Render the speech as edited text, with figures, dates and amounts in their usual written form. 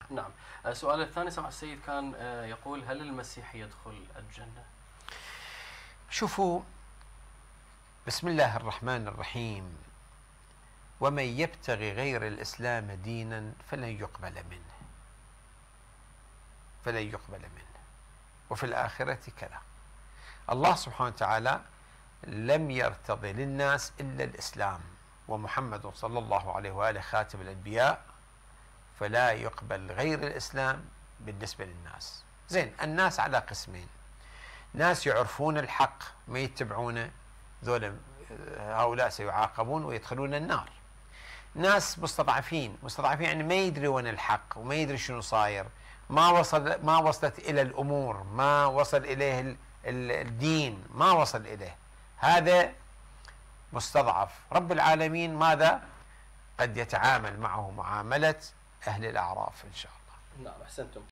نعم. السؤال الثاني سمع السيد كان يقول: هل المسيحي يدخل الجنة؟ شوفوا، بسم الله الرحمن الرحيم: ومن يبتغي غير الإسلام دينا فلن يقبل منه وفي الآخرة كذا. الله سبحانه وتعالى لم يرتضي للناس إلا الإسلام، ومحمد صلى الله عليه وآله خاتم الأنبياء، فلا يقبل غير الإسلام بالنسبة للناس. زين، الناس على قسمين: ناس يعرفون الحق ما يتبعونه، هؤلاء سيعاقبون ويدخلون النار. ناس مستضعفين يعني ما يدري وين الحق وما يدري شنو صاير، ما وصلت إلى الأمور، ما وصل إليه الدين، ما وصل إليه، هذا مستضعف. رب العالمين ماذا؟ قد يتعامل معه معاملة أهل الأعراف إن شاء الله. نعم، أحسنتم.